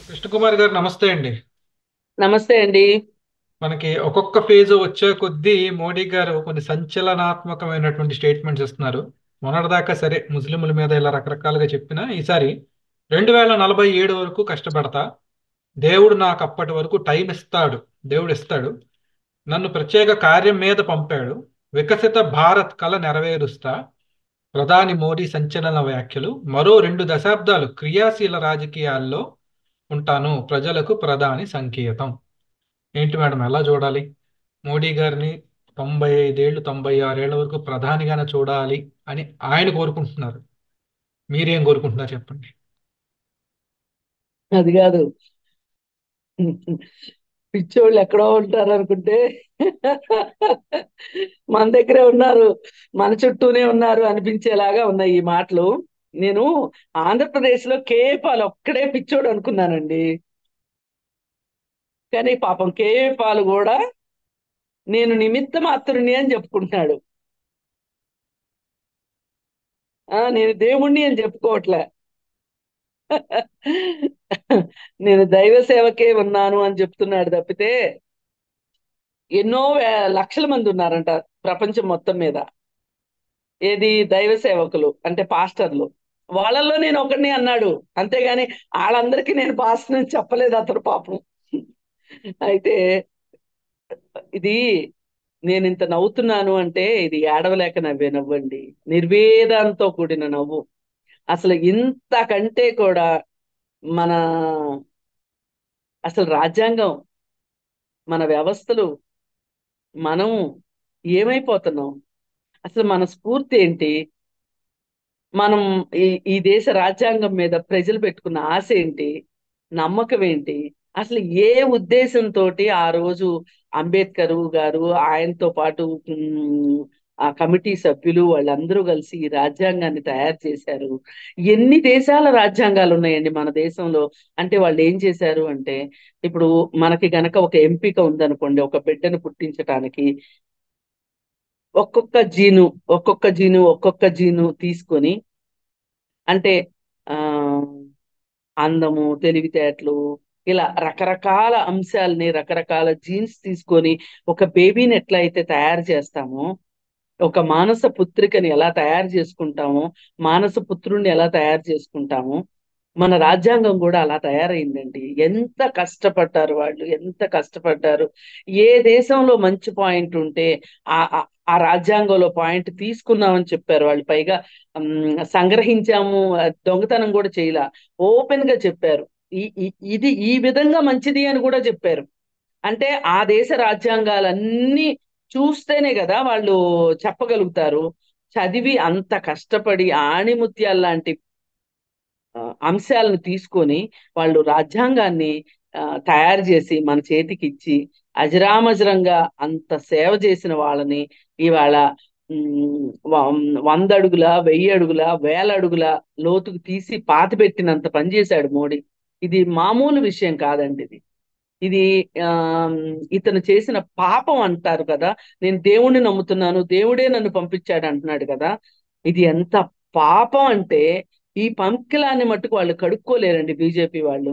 కృష్ణకుమార్ గారు నమస్తే అండి. నమస్తే అండి. మనకి ఒక్కొక్క ఫేజ్ వచ్చే కొద్దీ మోడీ గారు కొన్ని సంచలనాత్మకమైనటువంటి స్టేట్మెంట్స్ ఇస్తున్నారు. మొన్నటిదాకా సరే ముస్లింల మీద ఇలా రకరకాలుగా చెప్పినా ఈసారి 2047 వరకు కష్టపడతా, దేవుడు నాకు అప్పటి వరకు టైం ఇస్తాడు, దేవుడు ఇస్తాడు, నన్ను ప్రత్యేక కార్యం మీద పంపాడు, వికసిత భారత్ కల నెరవేరుస్తా, ప్రధాని మోడీ సంచలన వ్యాఖ్యలు, మరో 2 దశాబ్దాలు క్రియాశీల రాజకీయాల్లో ఉంటాను, ప్రజలకు ప్రధాని సంకేతం. ఏంటి మేడం, ఎలా చూడాలి మోడీ గారిని? 95 ఏళ్ళు 96 ఏళ్ల వరకు ప్రధానిగానే చూడాలి అని ఆయన కోరుకుంటున్నారు. మీరేం కోరుకుంటున్నారు చెప్పండి. అది కాదు, పిచ్చోళ్ళు ఎక్కడో ఉంటారు అనుకుంటే మన దగ్గరే ఉన్నారు, మన చుట్టూనే ఉన్నారు అనిపించేలాగా ఉన్నాయి ఈ మాటలు. నేను ఆంధ్రప్రదేశ్ లో కేపాల్ ఒక్కడే పిచ్చోడు అనుకున్నానండి. కానీ పాపం కేపాల్ కూడా నేను నిమిత్త మాత్రుని అని చెప్పుకుంటున్నాడు. నేను దేవుణ్ణి అని చెప్పుకోవట్లే. నేను దైవ సేవకే ఉన్నాను అని చెప్తున్నాడు తప్పితే ఎన్నో లక్షల మంది ఉన్నారంట ప్రపంచం మొత్తం మీద. ఏది దైవ సేవకులు అంటే పాస్టర్లు, వాళ్ళల్లో నేను ఒకడిని అన్నాడు. అంతేగాని వాళ్ళందరికీ నేను పాస్టర్ అని చెప్పలేదు అతను పాపం. అయితే ఇది నేను ఇంత నవ్వుతున్నాను అంటే ఇది ఏడవలేక నవ్వే నవ్వండి. నిర్వేదంతో కూడిన నవ్వు. అసలు ఇంతకంటే కూడా మన అసలు రాజ్యాంగం, మన వ్యవస్థలు, మనం ఏమైపోతున్నాం, అసలు మన స్ఫూర్తి ఏంటి, మనం ఈ ఈ దేశ రాజ్యాంగం మీద ప్రజలు పెట్టుకున్న ఆశ ఏంటి, నమ్మకం ఏంటి, అసలు ఏ ఉద్దేశంతో ఆ రోజు అంబేద్కర్ గారు ఆయనతో పాటు ఆ కమిటీ సభ్యులు వాళ్ళందరూ కలిసి ఈ రాజ్యాంగాన్ని తయారు చేశారు. ఎన్ని దేశాల రాజ్యాంగాలు ఉన్నాయండి మన దేశంలో. అంటే వాళ్ళు ఏం చేశారు అంటే, ఇప్పుడు మనకి గనక ఒక ఎంపిక ఉందనుకోండి, ఒక బిడ్డను పుట్టించటానికి ఒక్కొక్క జీను ఒక్కొక్క జీను తీసుకొని, అంటే ఆ అందము, తెలివితేటలు, ఇలా రకరకాల అంశాలని రకరకాల జీన్స్ తీసుకొని ఒక బేబీని ఎట్లా అయితే తయారు చేస్తామో, ఒక మానస పుత్రికని ఎలా తయారు చేసుకుంటామో, మానస పుత్రుణ్ణి ఎలా తయారు చేసుకుంటామో, మన రాజ్యాంగం కూడా అలా తయారైందండి. ఎంత కష్టపడ్డారు వాళ్ళు, ఎంత కష్టపడ్డారు. ఏ దేశంలో మంచి పాయింట్ ఉంటే ఆ ఆ ఆ రాజ్యాంగంలో పాయింట్ తీసుకున్నామని చెప్పారు వాళ్ళు. పైగా సంగ్రహించాము, దొంగతనం కూడా చేయలా, ఓపెన్ గా చెప్పారు. ఇది ఈ విధంగా మంచిది అని కూడా చెప్పారు. అంటే ఆ దేశ రాజ్యాంగాలన్నీ చూస్తేనే కదా వాళ్ళు చెప్పగలుగుతారు. చదివి అంత కష్టపడి ఆణిముత్యాల లాంటి అంశాలను తీసుకొని వాళ్ళు రాజ్యాంగాన్ని తయారు చేసి మన చేతికి ఇచ్చి అజరామజరంగా అంత సేవ చేసిన వాళ్ళని ఇవాళ 100 అడుగుల 1000 అడుగుల 1000 అడుగుల లోతుకు తీసి పాతిపెట్టినంత పని చేశాడు మోడీ. ఇది మామూలు విషయం కాదండి. ఇది ఆ ఇతను చేసిన పాపం అంటారు కదా. నేను దేవుణ్ణి నమ్ముతున్నాను, దేవుడే నన్ను పంపించాడు అంటున్నాడు కదా. ఇది ఎంత పాపం అంటే ఈ పంకిలాన్ని మట్టుకు వాళ్ళు కడుక్కోలేరండి బీజేపీ వాళ్ళు.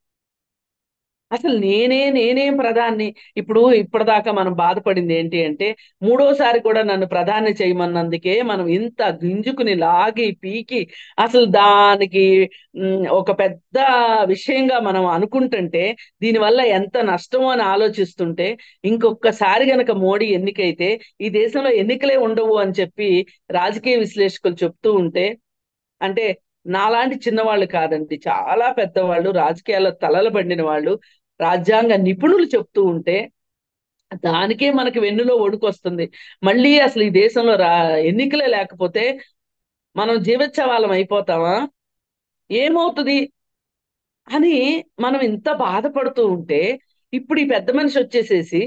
అసలు నేనేం ప్రధాన్ని. ఇప్పుడు ఇప్పటిదాకా మనం బాధపడింది ఏంటి అంటే, మూడోసారి కూడా నన్ను ప్రధాని చేయమన్నందుకే మనం ఇంత గింజుకుని లాగి పీకి అసలు దానికి ఒక పెద్ద విషయంగా మనం అనుకుంటుంటే, దీనివల్ల ఎంత నష్టమో అని ఆలోచిస్తుంటే, ఇంకొకసారి గనక మోడీ ఎన్నికైతే ఈ దేశంలో ఎన్నికలే ఉండవు అని చెప్పి రాజకీయ విశ్లేషకులు చెప్తూ ఉంటే, అంటే నాలాంటి చిన్నవాళ్ళు కాదండి, చాలా పెద్దవాళ్ళు, రాజకీయాల్లో తలలు బండిన వాళ్ళు, రాజ్యాంగ నిపుణులు చెప్తూ ఉంటే దానికే మనకి వెన్నులో వణుకొస్తుంది. మళ్ళీ అసలు ఈ దేశంలో ఎన్నికలే లేకపోతే మనం జీవోత్సవాలం అయిపోతామా, ఏమవుతుంది అని మనం ఇంత బాధపడుతూ ఉంటే, ఇప్పుడు ఈ పెద్ద మనిషి వచ్చేసేసి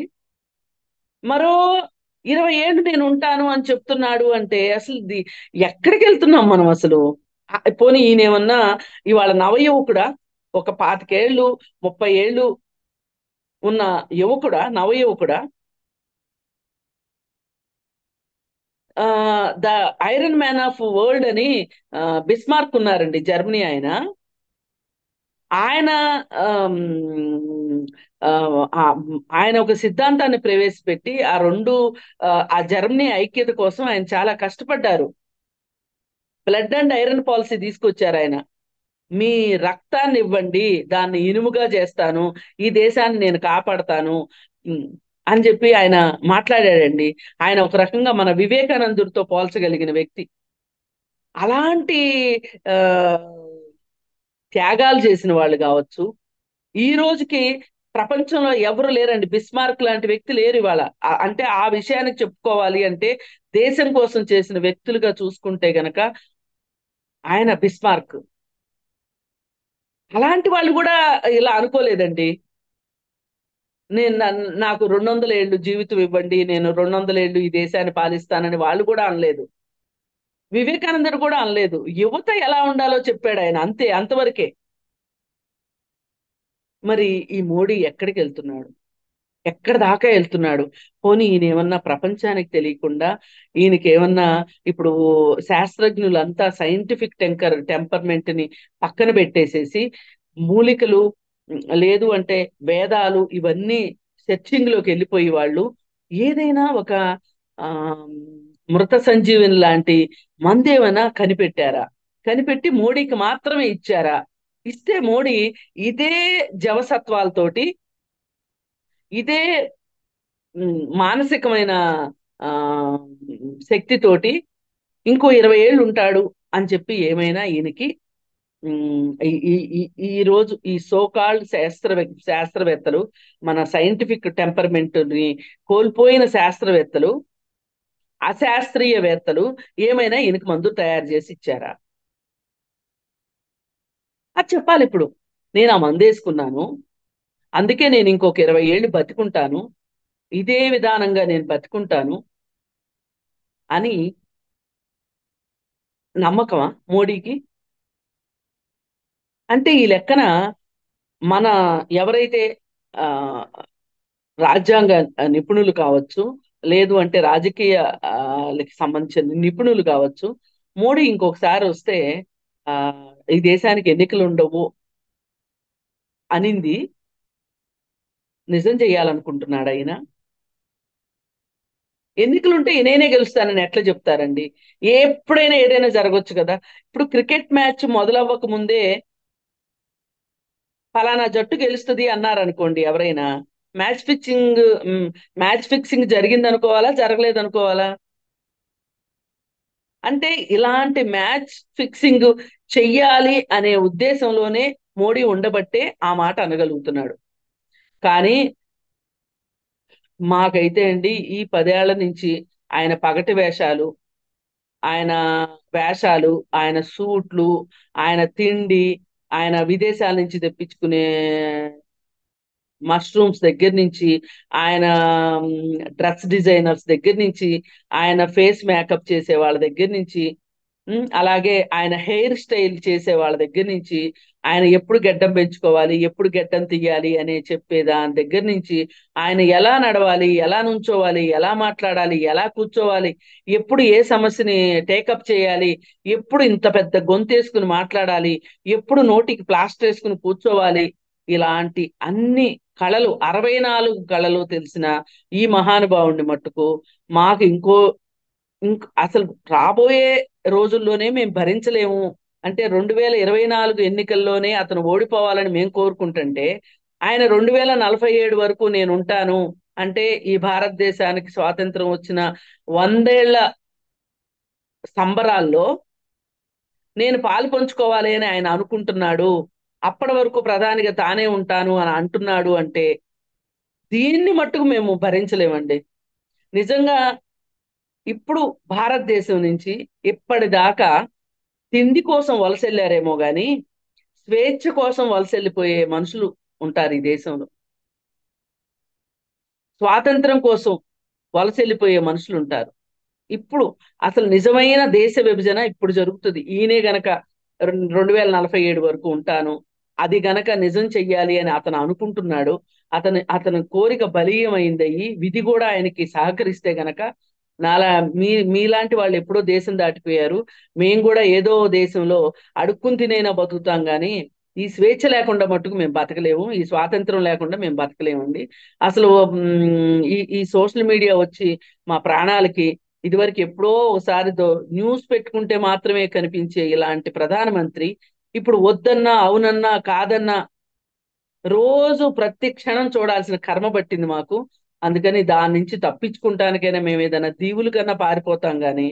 మరో 20 ఏళ్ళు నేను ఉంటాను అని చెప్తున్నాడు. అంటే అసలు ఎక్కడికి వెళ్తున్నాం మనం అసలు. పోనీ ఈయనేమన్నా ఇవాళ నవయువకుడా, ఒక 25 ఏళ్ళు 30 ఏళ్ళు ఉన్న యువకుడా, నవయువకుడా? ఆ the iron man of world అని బిస్మార్క్ ఉన్నారండి, జర్మనీ ఆయన. ఆయన ఆమ్, ఆ, ఆ, ఆయన ఒక సిద్ధాంతాన్ని ప్రవేశపెట్టి ఆ రెండు ఆ జర్మనీ ఐక్యత కోసం ఆయన చాలా కష్టపడ్డారు. బ్లడ్ అండ్ ఐరన్ పాలసీ తీసుకొచ్చారు ఆయన. మీ రక్తాన్ని ఇవ్వండి, దాన్ని ఇనుముగా చేస్తాను, ఈ దేశాన్ని నేను కాపాడతాను ఉమ్, అని చెప్పి ఆయన మాట్లాడాడండి. ఆయన ఒక రకంగా మన వివేకానందుడితో పోల్చగలిగిన వ్యక్తి. అలాంటి ఆ త్యాగాలు చేసిన వాళ్ళు కావచ్చు. ఈ రోజుకి ప్రపంచంలో ఎవరు లేరండి, బిస్మార్క్ లాంటి వ్యక్తి లేరు ఇవాళ. అంటే ఆ విషయానికి చెప్పుకోవాలి అంటే దేశం కోసం చేసిన వ్యక్తులుగా చూసుకుంటే గనక ఆయన బిస్మార్క్. అలాంటి వాళ్ళు కూడా ఇలా అనుకోలేదండి. నాకు 200 ఏళ్ళు జీవితం ఇవ్వండి, నేను 200 ఏళ్ళు ఈ దేశాన్ని పాలిస్తానని వాళ్ళు కూడా అనలేదు. వివేకానందుడు కూడా అనలేదు. యువత ఎలా ఉండాలో చెప్పాడు ఆయన, అంతే, అంతవరకే. మరి ఈ మోడీ ఎక్కడికి వెళ్తున్నాడు? ఎక్కడ దాకా వెళ్తున్నాడు? పోనీ ఈయన ఏమన్నా ప్రపంచానికి తెలియకుండా, ఈయనకి ఏమన్నా ఇప్పుడు శాస్త్రజ్ఞులంతా సైంటిఫిక్ టెంపర్మెంట్ ని పక్కన పెట్టేసేసి మూలికలు, లేదు అంటే వేదాలు, ఇవన్నీ సెర్చింగ్ లోకి వెళ్ళిపోయి వాళ్ళు ఏదైనా ఒక ఆ మృత సంజీవని లాంటి మందేమైనా కనిపెట్టారా? కనిపెట్టి మోడీకి మాత్రమే ఇచ్చారా? ఇస్తే మోడీ ఇదే జవసత్వాలతోటి, ఇదే మానసికమైన ఆ శక్తితోటి ఇంకో 20 ఏళ్ళు ఉంటాడు అని చెప్పి ఏమైనా ఈయనకి ఈ ఈ ఈ ఈ రోజు ఈ సోకాల్డ్ శాస్త్రవేత్తలు, మన సైంటిఫిక్ టెంపర్మెంట్ ని కోల్పోయిన శాస్త్రవేత్తలు, అశాస్త్రీయవేత్తలు ఏమైనా ఈయనకి మందు తయారు చేసి ఇచ్చారా? అది చెప్పాలి ఇప్పుడు. నేను ఆ మందు వేసుకున్నాను, అందుకే నేను ఇంకొక 20 ఏళ్ళు బతికుంటాను, ఇదే విధానంగా నేను బతికుంటాను అని నమ్మకమా మోడీకి? అంటే ఈ లెక్కన మన ఎవరైతే ఆ రాజ్యాంగ నిపుణులు కావచ్చు, లేదు అంటే రాజకీయ లకి సంబంధించిన నిపుణులు కావచ్చు, మోడీ ఇంకొకసారి వస్తే ఆ ఈ దేశానికి ఎన్నికలు ఉండవు అనింది నిజం చేయాలనుకుంటున్నాడు ఆయన. ఎన్నికలుంటే నేనే గెలుస్తానని ఎట్లా చెప్తారండి? ఎప్పుడైనా ఏదైనా జరగవచ్చు కదా. ఇప్పుడు క్రికెట్ మ్యాచ్ మొదలవ్వక ముందే ఫలానా జట్టు గెలుస్తుంది అన్నారు అనుకోండి ఎవరైనా, మ్యాచ్ ఫిక్సింగ్ మ్యాచ్ ఫిక్సింగ్ జరిగింది అనుకోవాలా, జరగలేదు అనుకోవాలా? అంటే ఇలాంటి మ్యాచ్ ఫిక్సింగ్ చెయ్యాలి అనే ఉద్దేశంలోనే మోడీ ఉండబట్టే ఆ మాట అనగలుగుతున్నాడు. కానీ మాకైతే అండి ఈ 10 ఏళ్ల నుంచి ఆయన పగటి వేషాలు, ఆయన ఆయన సూట్లు, ఆయన తిండి, ఆయన విదేశాల నుంచి తెప్పించుకునే మష్రూమ్స్ దగ్గర నుంచి, ఆయన డ్రెస్ డిజైనర్స్ దగ్గర నుంచి, ఆయన ఫేస్ మేకప్ చేసే వాళ్ళ దగ్గర నుంచి, అలాగే ఆయన హెయిర్ స్టైల్ చేసే వాళ్ళ దగ్గర నుంచి, ఆయన ఎప్పుడు గెడ్డం పెంచుకోవాలి, ఎప్పుడు గెడ్డం తీయాలి అనే చెప్పే దాని దగ్గర నుంచి, ఆయన ఎలా నడవాలి, ఎలా నుంచోవాలి, ఎలా మాట్లాడాలి, ఎలా కూర్చోవాలి, ఎప్పుడు ఏ సమస్యని టేకప్ చేయాలి, ఎప్పుడు ఇంత పెద్ద గొంతేసుకుని మాట్లాడాలి, ఎప్పుడు నోటికి ప్లాస్టర్ వేసుకుని కూర్చోవాలి, ఇలాంటి అన్ని కళలు, 64 కళలు తెలిసిన ఈ మహానుభావుడిని మట్టుకు మాకు అసలు రాబోయే రోజుల్లోనే మేము భరించలేము. అంటే 2024 ఎన్నికల్లోనే అతను ఓడిపోవాలని మేము కోరుకుంటుంటే, ఆయన 2047 వరకు నేను ఉంటాను అంటే, ఈ భారతదేశానికి స్వాతంత్రం వచ్చిన 100 ఏళ్ల సంబరాల్లో నేను పాలు పంచుకోవాలి అని ఆయన అనుకుంటున్నాడు, అప్పటి వరకు ప్రధానిగా తానే ఉంటాను అని అంటున్నాడు అంటే, దీన్ని మట్టుకు మేము భరించలేమండి. నిజంగా ఇప్పుడు భారతదేశం నుంచి ఇప్పటిదాకా తిండి కోసం వలస వెళ్ళారేమో గాని, స్వేచ్ఛ కోసం వలస వెళ్ళిపోయే మనుషులు ఉంటారు ఈ దేశంలో. స్వాతంత్రం కోసం వలస వెళ్ళిపోయే మనుషులు ఉంటారు. ఇప్పుడు అసలు నిజమైన దేశ విభజన ఇప్పుడు జరుగుతుంది. ఈయనే గనక 2047 వరకు ఉంటాను, అది గనక నిజం చెయ్యాలి అని అతను అనుకుంటున్నాడు. అతని కోరిక బలీయమైందయ్యి విధి కూడా ఆయనకి సహకరిస్తే గనక, నాలా మీలాంటి వాళ్ళు ఎప్పుడో దేశం దాటిపోయారు, మేము కూడా ఏదో దేశంలో అడుక్కుని తినైనా బతుకుతాం గాని ఈ స్వేచ్ఛ లేకుండా మట్టుకు మేము బతకలేము, ఈ స్వాతంత్రం లేకుండా మేము బతకలేమండి. అసలు ఈ సోషల్ మీడియా వచ్చి మా ప్రాణాలకి ఇదివరకు ఎప్పుడో ఒకసారి న్యూస్ పెట్టుకుంటే మాత్రమే కనిపించే ఇలాంటి ప్రధానమంత్రి ఇప్పుడు వద్దన్నా అవునన్నా కాదన్నా రోజు ప్రతి క్షణం చూడాల్సిన కర్మ పట్టింది మాకు. అందుకని దాని నుంచి తప్పించుకుంటానికైనా మేము ఏదైనా దీవుల కన్నా పారిపోతాం గాని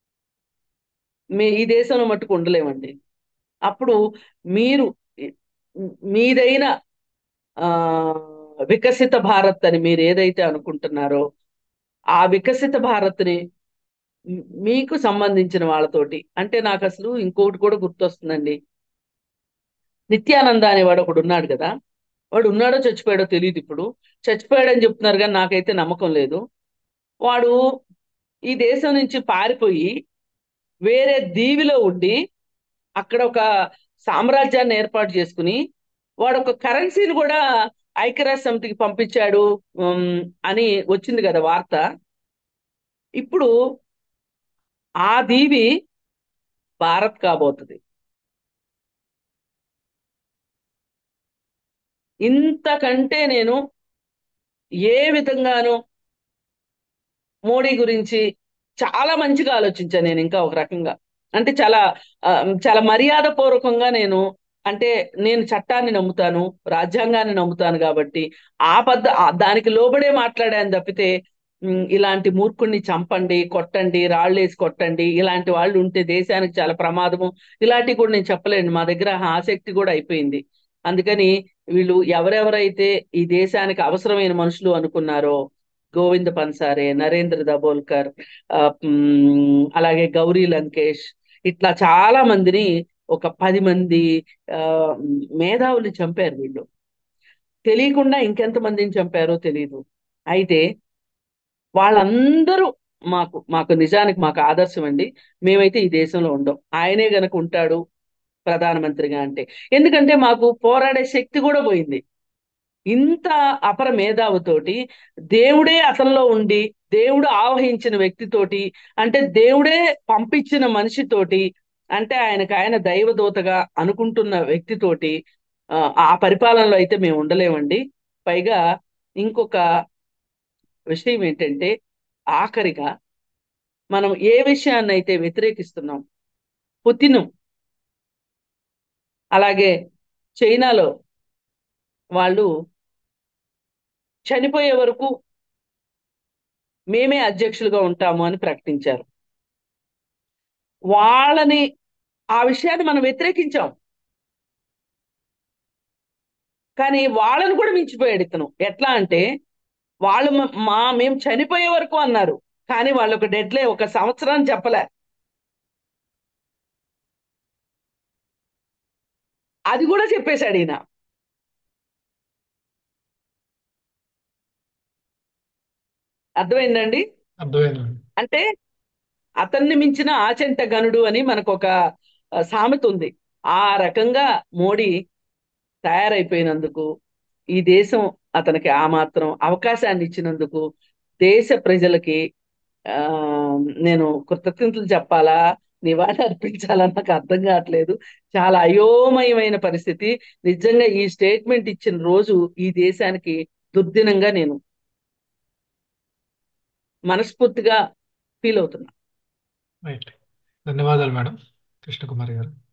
ఈ దేశంలో మట్టుకు ఉండలేమండి. అప్పుడు మీరు మీదైన ఆ వికసిత భారత్ అని మీరు ఏదైతే అనుకుంటున్నారో ఆ వికసిత భారత్ని మీకు సంబంధించిన వాళ్ళతోటి, అంటే నాకు అసలు ఇంకొకటి కూడా గుర్తొస్తుందండి. నిత్యానంద అనేవాడు ఒకడు ఉన్నాడు కదా, వాడు ఉన్నాడో చచ్చిపోయాడో తెలియదు. ఇప్పుడు చచ్చిపోయాడని చెప్తున్నారు కానీ నాకైతే నమ్మకం లేదు. వాడు ఈ దేశం నుంచి పారిపోయి వేరే దీవిలో ఉండి అక్కడ ఒక సామ్రాజ్యాన్ని ఏర్పాటు చేసుకుని వాడు ఒక కరెన్సీని కూడా ఐక్యరాజ్య సమితికి పంపించాడు అని వచ్చింది కదా వార్త. ఇప్పుడు ఆ దీవి భారత్ కాబోతుంది. ఇంతకంటే నేను ఏ విధంగానూ మోడీ గురించి చాలా మంచిగా ఆలోచించాను నేను. ఇంకా ఒక రకంగా అంటే చాలా చాలా మర్యాద పూర్వకంగా నేను, అంటే నేను చట్టాన్ని నమ్ముతాను, రాజ్యాంగాన్ని నమ్ముతాను కాబట్టి దానికి లోబడే మాట్లాడాను తప్పితే ఇలాంటి మూర్ఖుణ్ణి చంపండి, కొట్టండి, రాళ్ళేసి కొట్టండి, ఇలాంటి వాళ్ళు ఉంటే దేశానికి చాలా ప్రమాదము, ఇలాంటివి కూడా నేను చెప్పలేను. మా దగ్గర ఆసక్తి కూడా అయిపోయింది. అందుకని వీళ్ళు ఎవరెవరైతే ఈ దేశానికి అవసరమైన మనుషులు అనుకున్నారో, గోవింద్ పన్సారే, నరేంద్ర దబోల్కర్, అలాగే గౌరీ లంకేష్, ఇట్లా చాలా మందిని, ఒక 10 మంది ఆ మేధావుల్ని చంపారు వీళ్ళు. తెలియకుండా ఇంకెంత మందిని చంపారో తెలియదు. అయితే వాళ్ళందరూ మాకు మాకు నిజానికి మాకు ఆదర్శం అండి. మేమైతే ఈ దేశంలో ఉండం. ఆయనే గనక ఉంటాడు ప్రధానమంత్రిగా అంటే. ఎందుకంటే మాకు పోరాడే శక్తి కూడా పోయింది. ఇంత అపర మేధావుతోటి, దేవుడే అతనిలో ఉండి దేవుడు ఆవహించిన వ్యక్తితోటి, అంటే దేవుడే పంపించిన మనిషితోటి, అంటే ఆయన దైవదూతగా అనుకుంటున్న వ్యక్తితోటి ఆ పరిపాలనలో అయితే మేము ఉండలేమండి. పైగా ఇంకొక విషయం ఏంటంటే, ఆఖరిగా మనం ఏ విషయాన్ని అయితే వ్యతిరేకిస్తున్నాం, పుతిన్ అలాగే చైనాలో వాళ్ళు చనిపోయే వరకు మేమే అధ్యక్షులుగా ఉంటాము అని ప్రకటించారు. వాళ్ళని ఆ విషయాన్ని మనం వ్యతిరేకించాం, కానీ వాళ్ళని కూడా మించిపోయాడు ఇతను. ఎట్లా అంటే వాళ్ళు మేము చనిపోయే వరకు అన్నారు, కానీ వాళ్ళు ఒక డెడ్లే, ఒక సంవత్సరం చెప్పలే. అది కూడా చెప్పేశాడు ఈయన. అర్థమైందండి? అర్థమైందండి. అంటే అతన్ని మించిన ఆచంట గనుడు అని మనకు ఒక సామెత ఉంది. ఆ రకంగా మోడీ తయారైపోయినందుకు, ఈ దేశం అతనికి ఆ మాత్రం అవకాశాన్ని ఇచ్చినందుకు దేశ ప్రజలకి ఆ నేను కృతజ్ఞతలు చెప్పాలా, నివాళి అర్పించాలా నాకు అర్థం కావట్లేదు. చాలా అయోమయమైన పరిస్థితి. నిజంగా ఈ స్టేట్మెంట్ ఇచ్చిన రోజు ఈ దేశానికి దుర్దినంగా నేను మనస్ఫూర్తిగా ఫీల్ అవుతున్నా. రైట్. ధన్యవాదాలు మేడం కృష్ణకుమారి గారు.